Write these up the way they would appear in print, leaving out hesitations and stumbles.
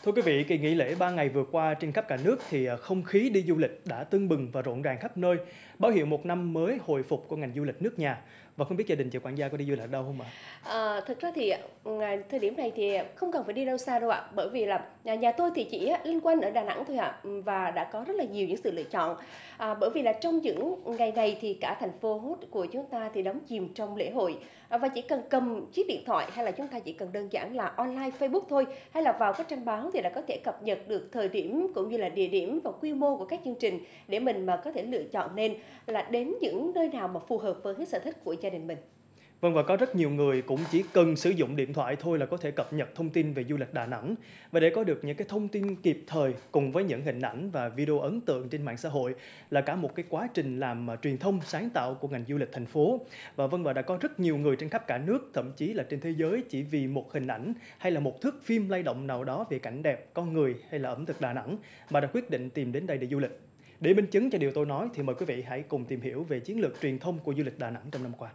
Thưa quý vị, kỳ nghỉ lễ 3 ngày vừa qua trên khắp cả nước thì không khí đi du lịch đã tưng bừng và rộn ràng khắp nơi, báo hiệu một năm mới hồi phục của ngành du lịch nước nhà. Và không biết gia đình chị quản gia có đi du lịch đâu không ạ? Thực ra thì thời điểm này thì không cần phải đi đâu xa đâu ạ, bởi vì là nhà tôi thì chỉ liên quan ở Đà Nẵng thôi ạ, và đã có rất là nhiều những sự lựa chọn. Bởi vì là trong những ngày này thì cả thành phố của chúng ta thì đắm chìm trong lễ hội, và chỉ cần cầm chiếc điện thoại hay là chúng ta chỉ cần đơn giản là online Facebook thôi, hay là vào các trang báo thì đã có thể cập nhật được thời điểm cũng như là địa điểm và quy mô của các chương trình để mình mà có thể lựa chọn nên là đến những nơi nào mà phù hợp với cái sở thích của gia đình mình. Vâng, và có rất nhiều người cũng chỉ cần sử dụng điện thoại thôi là có thể cập nhật thông tin về du lịch Đà Nẵng. Và để có được những cái thông tin kịp thời cùng với những hình ảnh và video ấn tượng trên mạng xã hội là cả một cái quá trình làm truyền thông sáng tạo của ngành du lịch thành phố. Và đã có rất nhiều người trên khắp cả nước, thậm chí là trên thế giới chỉ vì một hình ảnh hay là một thước phim lay động nào đó về cảnh đẹp, con người hay là ẩm thực Đà Nẵng mà đã quyết định tìm đến đây để du lịch. Để minh chứng cho điều tôi nói thì mời quý vị hãy cùng tìm hiểu về chiến lược truyền thông của du lịch Đà Nẵng trong năm qua.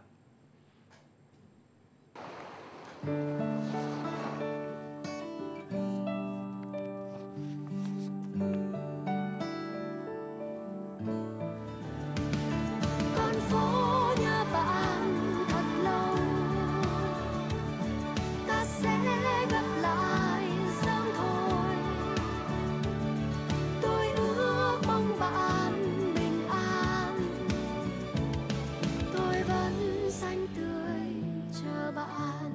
Con phố nhớ bạn thật lâu, ta sẽ gặp lại sớm thôi. Tôi ước mong bạn bình an, tôi vẫn xanh tươi chờ bạn.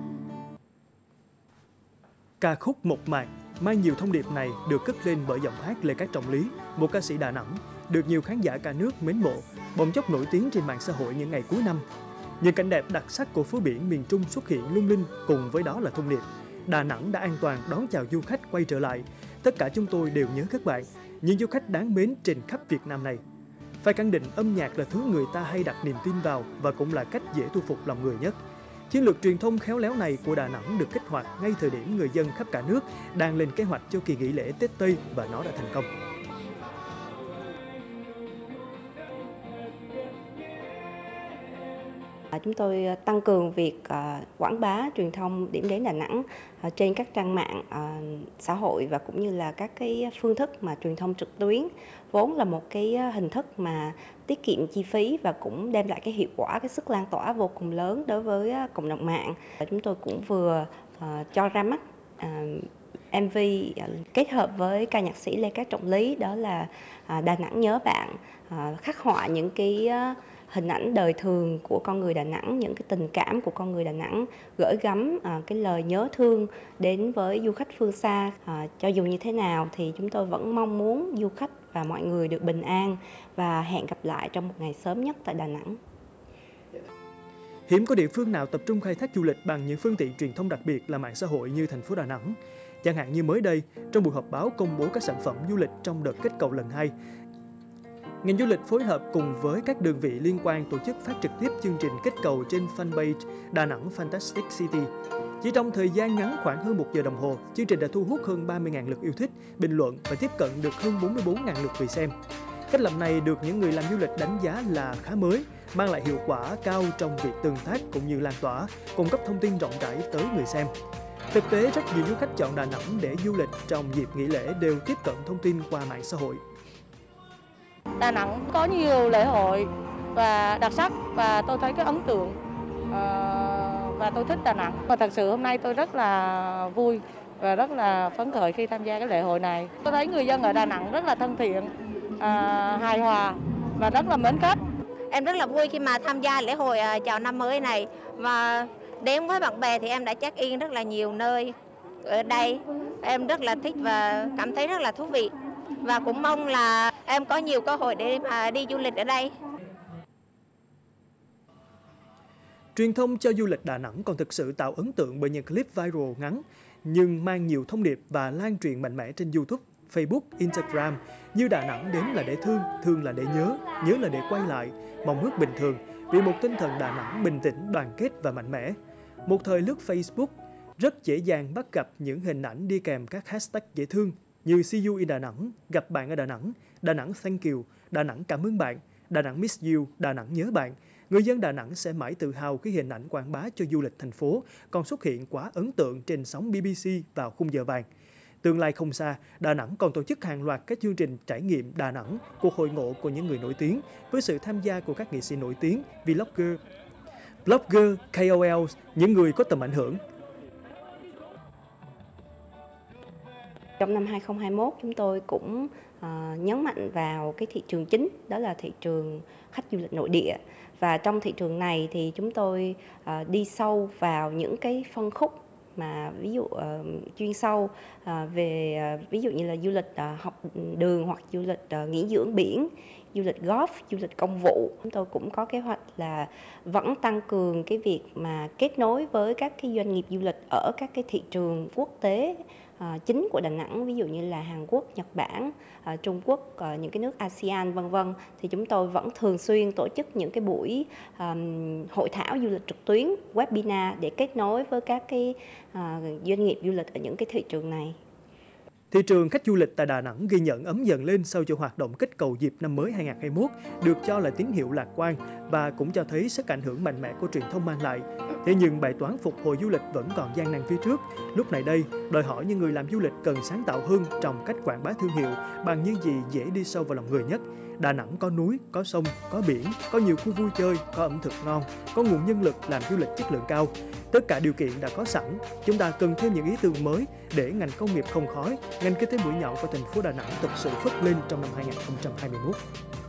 Ca khúc Mộc Mạc mang nhiều thông điệp này được cất lên bởi giọng hát Lê Cát Trọng Lý, một ca sĩ Đà Nẵng, được nhiều khán giả cả nước mến mộ, bỗng chốc nổi tiếng trên mạng xã hội những ngày cuối năm. Những cảnh đẹp đặc sắc của phố biển miền Trung xuất hiện lung linh, cùng với đó là thông điệp Đà Nẵng đã an toàn đón chào du khách quay trở lại. Tất cả chúng tôi đều nhớ các bạn, những du khách đáng mến trên khắp Việt Nam này. Phải khẳng định âm nhạc là thứ người ta hay đặt niềm tin vào và cũng là cách dễ thu phục lòng người nhất. Chiến lược truyền thông khéo léo này của Đà Nẵng được kích hoạt ngay thời điểm người dân khắp cả nước đang lên kế hoạch cho kỳ nghỉ lễ Tết Tây và nó đã thành công. Chúng tôi tăng cường việc quảng bá truyền thông điểm đến Đà Nẵng trên các trang mạng xã hội và cũng như là các cái phương thức mà truyền thông trực tuyến, vốn là một cái hình thức mà tiết kiệm chi phí và cũng đem lại cái hiệu quả, cái sức lan tỏa vô cùng lớn đối với cộng đồng mạng. Chúng tôi cũng vừa cho ra mắt MV kết hợp với ca nhạc sĩ Lê Cát Trọng Lý, đó là Đà Nẵng nhớ bạn, khắc họa những cái hình ảnh đời thường của con người Đà Nẵng, những cái tình cảm của con người Đà Nẵng, gửi gắm cái lời nhớ thương đến với du khách phương xa. Cho dù như thế nào thì chúng tôi vẫn mong muốn du khách và mọi người được bình an và hẹn gặp lại trong một ngày sớm nhất tại Đà Nẵng. Hiếm có địa phương nào tập trung khai thác du lịch bằng những phương tiện truyền thông đặc biệt là mạng xã hội như thành phố Đà Nẵng. Chẳng hạn như mới đây, trong buổi họp báo công bố các sản phẩm du lịch trong đợt kích cầu lần 2, ngành du lịch phối hợp cùng với các đơn vị liên quan tổ chức phát trực tiếp chương trình kích cầu trên fanpage Đà Nẵng Fantastic City. Chỉ trong thời gian ngắn khoảng hơn 1 giờ đồng hồ, chương trình đã thu hút hơn 30.000 lượt yêu thích, bình luận và tiếp cận được hơn 44.000 lượt người xem. Cách làm này được những người làm du lịch đánh giá là khá mới, mang lại hiệu quả cao trong việc tương tác cũng như lan tỏa, cung cấp thông tin rộng rãi tới người xem. Thực tế, rất nhiều du khách chọn Đà Nẵng để du lịch trong dịp nghỉ lễ đều tiếp cận thông tin qua mạng xã hội. Đà Nẵng có nhiều lễ hội và đặc sắc và tôi thấy cái ấn tượng và tôi thích Đà Nẵng. Và thật sự hôm nay tôi rất là vui và rất là phấn khởi khi tham gia cái lễ hội này. Tôi thấy người dân ở Đà Nẵng rất là thân thiện, hài hòa và rất là mến khách. Em rất là vui khi mà tham gia lễ hội chào năm mới này, và đến với bạn bè thì em đã check in rất là nhiều nơi ở đây. Em rất là thích và cảm thấy rất là thú vị, và cũng mong là em có nhiều cơ hội để mà đi du lịch ở đây. Truyền thông cho du lịch Đà Nẵng còn thực sự tạo ấn tượng bởi những clip viral ngắn nhưng mang nhiều thông điệp và lan truyền mạnh mẽ trên YouTube, Facebook, Instagram như Đà Nẵng đến là để thương, thương là để nhớ, nhớ là để quay lại, mong ước bình thường vì một tinh thần Đà Nẵng bình tĩnh, đoàn kết và mạnh mẽ. Một thời lướt Facebook, rất dễ dàng bắt gặp những hình ảnh đi kèm các hashtag dễ thương như See you in Đà Nẵng, gặp bạn ở Đà Nẵng thank you, Đà Nẵng cảm ơn bạn, Đà Nẵng miss you, Đà Nẵng nhớ bạn. Người dân Đà Nẵng sẽ mãi tự hào khi hình ảnh quảng bá cho du lịch thành phố còn xuất hiện quá ấn tượng trên sóng BBC vào khung giờ vàng. Tương lai không xa, Đà Nẵng còn tổ chức hàng loạt các chương trình trải nghiệm Đà Nẵng, cuộc hội ngộ của những người nổi tiếng với sự tham gia của các nghệ sĩ nổi tiếng, blogger, KOLs, những người có tầm ảnh hưởng. Trong năm 2021, chúng tôi cũng nhấn mạnh vào cái thị trường chính, đó là thị trường khách du lịch nội địa. Và trong thị trường này thì chúng tôi đi sâu vào những cái phân khúc mà ví dụ chuyên sâu về ví dụ như là du lịch học đường hoặc du lịch nghỉ dưỡng biển, du lịch golf, du lịch công vụ. Chúng tôi cũng có kế hoạch là vẫn tăng cường cái việc mà kết nối với các cái doanh nghiệp du lịch ở các cái thị trường quốc tế chính của Đà Nẵng, ví dụ như là Hàn Quốc, Nhật Bản, Trung Quốc, những cái nước ASEAN vân vân. Thì chúng tôi vẫn thường xuyên tổ chức những cái buổi hội thảo du lịch trực tuyến, webinar để kết nối với các cái doanh nghiệp du lịch ở những cái thị trường này. Thị trường khách du lịch tại Đà Nẵng ghi nhận ấm dần lên sau cho hoạt động kích cầu dịp năm mới 2021 được cho là tín hiệu lạc quan và cũng cho thấy sức ảnh hưởng mạnh mẽ của truyền thông mang lại. Thế nhưng bài toán phục hồi du lịch vẫn còn gian nan phía trước. Lúc này đây, đòi hỏi những người làm du lịch cần sáng tạo hơn trong cách quảng bá thương hiệu bằng những gì dễ đi sâu vào lòng người nhất. Đà Nẵng có núi, có sông, có biển, có nhiều khu vui chơi, có ẩm thực ngon, có nguồn nhân lực làm du lịch chất lượng cao. Tất cả điều kiện đã có sẵn, chúng ta cần thêm những ý tưởng mới để ngành công nghiệp không khói, ngành kinh tế mũi nhọn của thành phố Đà Nẵng thực sự phất lên trong năm 2021.